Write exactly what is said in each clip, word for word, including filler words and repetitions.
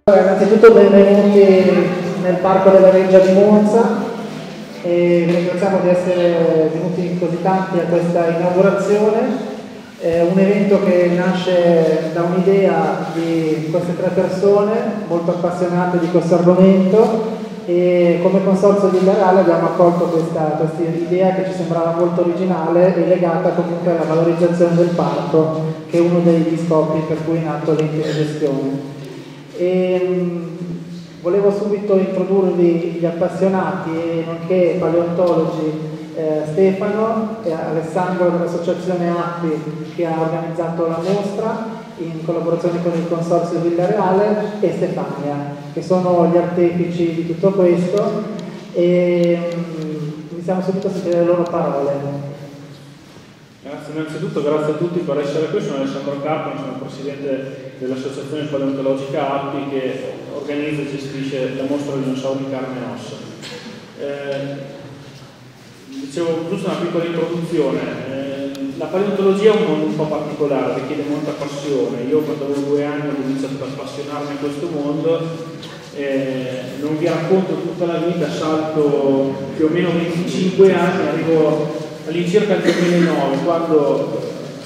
Innanzitutto benvenuti nel Parco della Reggia di Monza e vi ringraziamo di essere venuti così tanti a questa inaugurazione. È un evento che nasce da un'idea di queste tre persone molto appassionate di questo argomento e come Consorzio Liberale abbiamo accolto questa, questa idea che ci sembrava molto originale e legata comunque alla valorizzazione del parco, che è uno degli scopi per cui è nato l'ente di gestione. E, mh, volevo subito introdurvi gli appassionati e nonché paleontologi eh, Stefano e Alessandro dell'associazione A P I che ha organizzato la mostra in collaborazione con il Consorzio Villareale e Stefania che sono gli artefici di tutto questo e mh, iniziamo subito a sentire le loro parole. Grazie, innanzitutto grazie a tutti per essere qui, sono Alessandro Carpani, sono il presidente dell'Associazione Paleontologica A P I che organizza e gestisce la mostra di dinosauri in carne e ossa. Eh, dicevo, giusto una piccola introduzione, eh, la paleontologia è un mondo un po' particolare, richiede molta passione. Io quando avevo due anni ho iniziato ad appassionarmi a questo mondo, eh, non vi racconto tutta la vita, salto più o meno venticinque anni, arrivo all'incirca nel duemilanove, quando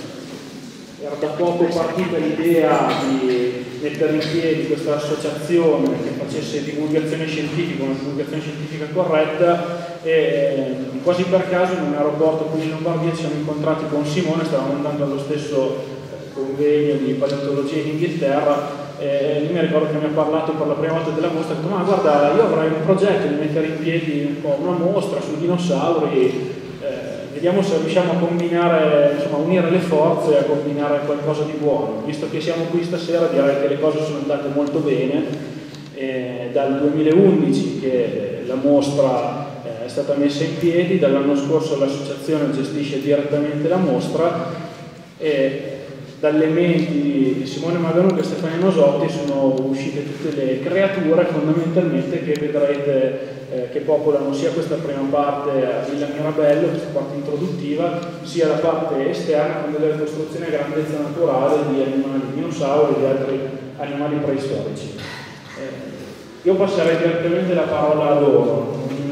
era da poco partita l'idea di mettere in piedi questa associazione che facesse divulgazione scientifica, una divulgazione scientifica corretta e quasi per caso in un aeroporto qui in Lombardia ci siamo incontrati con Simone, stavamo andando allo stesso convegno di paleontologia in Inghilterra e lui mi ricordo che mi ha parlato per la prima volta della mostra e ha detto: ma guarda, io avrei un progetto di mettere in piedi un po' una mostra sui dinosauri. Vediamo se riusciamo a combinare, insomma, a unire le forze e a combinare qualcosa di buono. Visto che siamo qui stasera direi che le cose sono andate molto bene. Eh, dal duemilaundici che la mostra eh, è stata messa in piedi, dall'anno scorso l'associazione gestisce direttamente la mostra e dalle menti di Simone Maganuga e Stefania Nosotti sono uscite tutte le creature fondamentalmente che vedrete eh, che popolano sia questa prima parte a Villa Mirabello, questa parte introduttiva, sia la parte esterna con delle costruzioni a grandezza naturale di animali dinosauri e di altri animali preistorici. Eh, io passerei direttamente la parola a loro.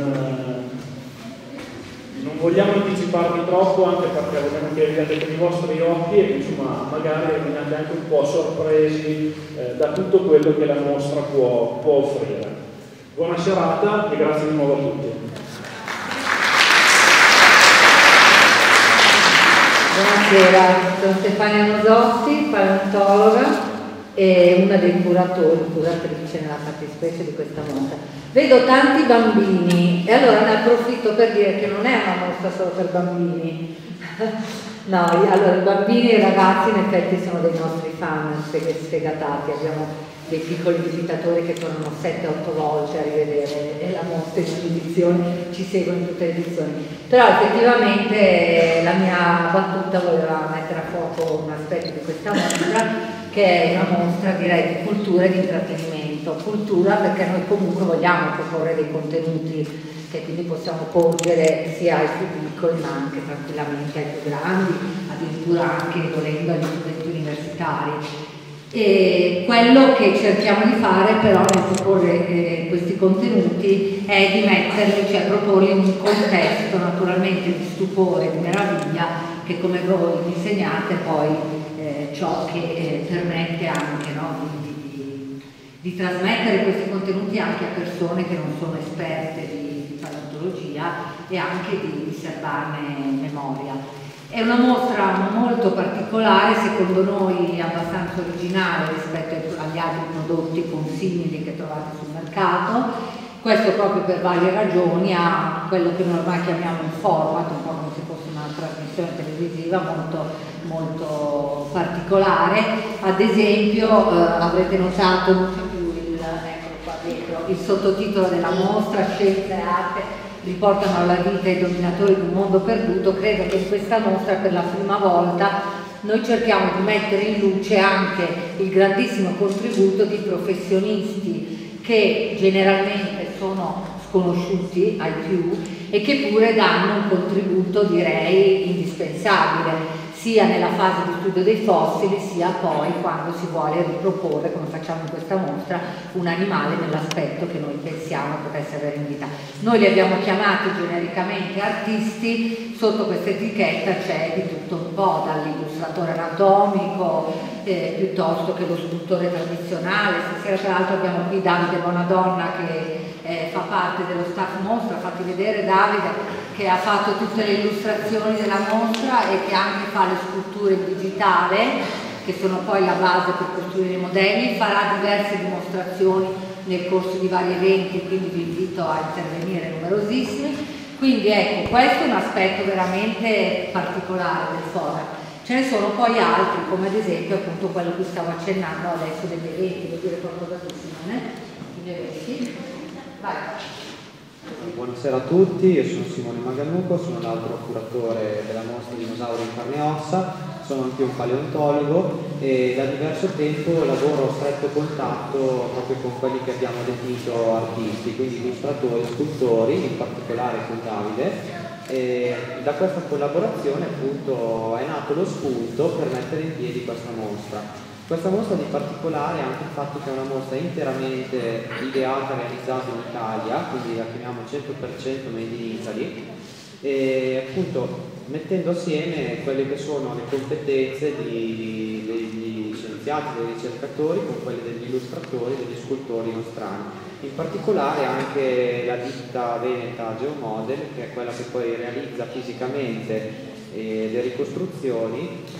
Non vogliamo anticiparvi troppo anche perché vogliamo che vediate con i vostri occhi e insomma magari rimaniate anche un po' sorpresi eh, da tutto quello che la mostra può, può offrire. Buona serata e grazie di nuovo a tutti. Buonasera, sono Stefania Nosotti, paleontologa e una dei curatori, curatrice nella fattispecie di questa mostra. Vedo tanti bambini e allora ne approfitto per dire che non è una mostra solo per bambini. No, allora i bambini e i ragazzi in effetti sono dei nostri fan sfegatati, abbiamo dei piccoli visitatori che tornano sette otto volte a rivedere la mostra in ogni edizione, ci seguono in tutte le edizioni. Però effettivamente la mia battuta voleva mettere a fuoco un aspetto di questa mostra che è una mostra direi di cultura e di intrattenimento. Cultura perché noi comunque vogliamo proporre dei contenuti che quindi possiamo porgere sia ai più piccoli ma anche tranquillamente ai più grandi, addirittura anche volendo agli studenti universitari. E quello che cerchiamo di fare però nel proporre eh, questi contenuti è di metterli, cioè proporli in un contesto naturalmente di stupore, di meraviglia che come voi mi insegnate poi eh, ciò che eh, permette anche no, di, di, di trasmettere questi contenuti anche a persone che non sono esperte di, di paleontologia e anche di serbarne memoria. È una mostra molto particolare, secondo noi abbastanza originale rispetto agli altri prodotti consimili che trovate sul mercato. Questo proprio per varie ragioni, ha quello che noi ormai chiamiamo un format, un po' come se fosse una trasmissione televisiva molto, molto particolare. Ad esempio eh, avrete notato, non c'è più il, eccolo qua dietro, il sottotitolo della mostra, Scienza e Arte riportano alla vita i dominatori di un mondo perduto. Credo che in questa mostra per la prima volta noi cerchiamo di mettere in luce anche il grandissimo contributo di professionisti che generalmente sono sconosciuti ai più e che pure danno un contributo direi indispensabile sia nella fase di studio dei fossili, sia poi quando si vuole riproporre, come facciamo in questa mostra, un animale nell'aspetto che noi pensiamo potesse avere in vita. Noi li abbiamo chiamati genericamente artisti, sotto questa etichetta c'è di tutto un po', dall'illustratore anatomico eh, piuttosto che lo scultore tradizionale. Stasera tra l'altro abbiamo qui Davide Bonadonna che eh, fa parte dello staff mostra. Fatti vedere Davide, che ha fatto tutte le illustrazioni della mostra e che anche fa le sculture in digitale, che sono poi la base per costruire i modelli. Farà diverse dimostrazioni nel corso di vari eventi, quindi vi invito a intervenire numerosissimi. Quindi ecco, questo è un aspetto veramente particolare del Forum. Ce ne sono poi altri, come ad esempio appunto quello che stavo accennando adesso degli eventi. Vuoi dire qualcosa tu, Simone? Gli eventi? Vai. Buonasera a tutti, io sono Simone Maganuco, sono l'altro curatore della mostra Dinosauri in carne e ossa, sono anche un paleontologo e da diverso tempo lavoro a stretto contatto proprio con quelli che abbiamo definito artisti, quindi illustratori, scultori, in particolare con Davide, e da questa collaborazione appunto è nato lo spunto per mettere in piedi questa mostra. Questa mostra di particolare ha anche il fatto che è una mostra interamente ideata e realizzata in Italia, quindi la chiamiamo cento per cento made in Italy, e appunto mettendo assieme quelle che sono le competenze di, degli scienziati, dei ricercatori con quelle degli illustratori, degli scultori nostrani. In particolare anche la ditta veneta Geomodel, che è quella che poi realizza fisicamente eh, le ricostruzioni,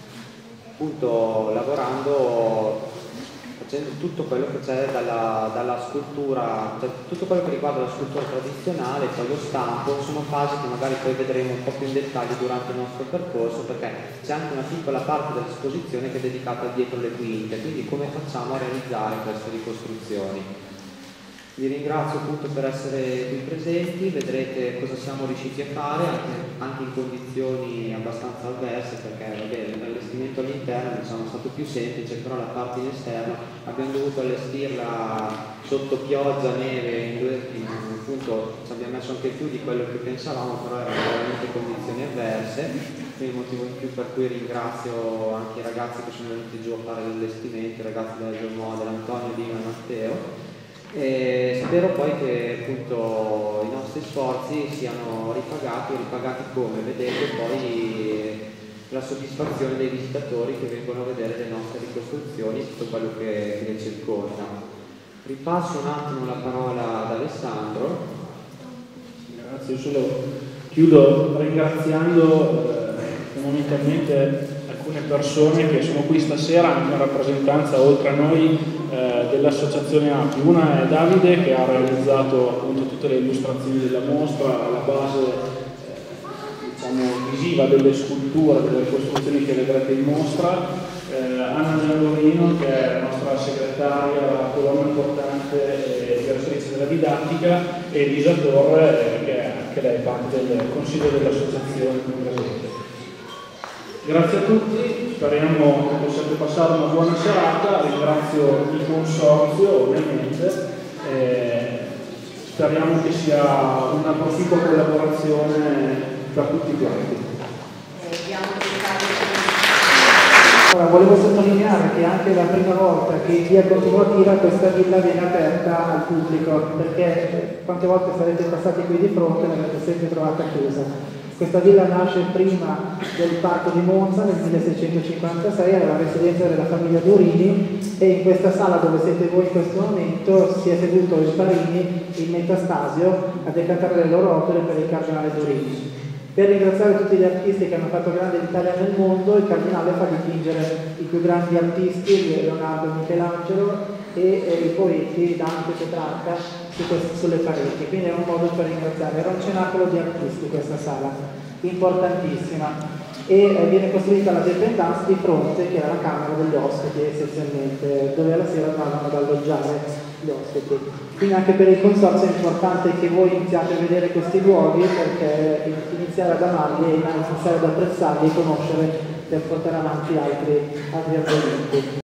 appunto lavorando, facendo tutto quello che c'è dalla, dalla scultura, cioè tutto quello che riguarda la scultura tradizionale, poi lo stampo. Sono fasi che magari poi vedremo un po' più in dettaglio durante il nostro percorso, perché c'è anche una piccola parte dell'esposizione che è dedicata dietro le quinte, quindi come facciamo a realizzare queste ricostruzioni. Vi ringrazio appunto per essere qui presenti, vedrete cosa siamo riusciti a fare anche, anche in condizioni abbastanza avverse, perché vabbè, l'allestimento all'interno diciamo, è stato più semplice, però la parte in esterno abbiamo dovuto allestirla sotto pioggia, neve, in due, in, appunto ci abbiamo messo anche più di quello che pensavamo, però erano veramente condizioni avverse, quindi il motivo in più per cui ringrazio anche i ragazzi che sono venuti giù a fare l'allestimento, i ragazzi della Geomodel, Antonio, Dino e Matteo. E spero poi che appunto i nostri sforzi siano ripagati, ripagati come? Vedete poi la soddisfazione dei visitatori che vengono a vedere le nostre ricostruzioni e tutto quello che, che le circonda. Ripasso un attimo la parola ad Alessandro. Grazie, io solo chiudo ringraziando eh, fondamentalmente alcune persone che sono qui stasera anche in rappresentanza, oltre a noi, eh, dell'associazione A P I. Una è Davide, che ha realizzato appunto tutte le illustrazioni della mostra, la base eh, diciamo, visiva delle sculture, delle costruzioni che vedrete in mostra, eh, Anna Giallorino, che è la nostra segretaria, la colonna importante e direttrice della didattica, e Elisa Torre, eh, che è anche lei parte del consiglio dell'associazione presente. Grazie a tutti, speriamo che possiate passare una buona serata, ringrazio il consorzio ovviamente, e speriamo che sia una proficua collaborazione per tutti quanti. Allora, volevo sottolineare che anche la prima volta che in via continuativa questa villa viene aperta al pubblico, perché quante volte sarete passati qui di fronte e l'avete sempre trovata chiusa. Questa villa nasce prima del parco di Monza nel milleseicentocinquantasei, era la residenza della famiglia Durini, e in questa sala dove siete voi in questo momento si è seduto il Parini in metastasio a decantare le loro opere per il cardinale Durini. Per ringraziare tutti gli artisti che hanno fatto grande l'Italia nel mondo, il cardinale fa dipingere i più grandi artisti, Leonardo e Michelangelo, e eh, i poeti Dante e Petrarca su queste, sulle pareti, quindi è un modo per ringraziare. Era un cenacolo di artisti questa sala, importantissima, e eh, viene costruita la dependance di fronte, che era la camera degli ospiti essenzialmente, dove alla sera andavano ad alloggiare gli ospiti. Quindi anche per il consorzio è importante che voi iniziate a vedere questi luoghi, perché iniziare ad amarli e iniziare ad apprezzarli e conoscere per portare avanti altri, altri argomenti.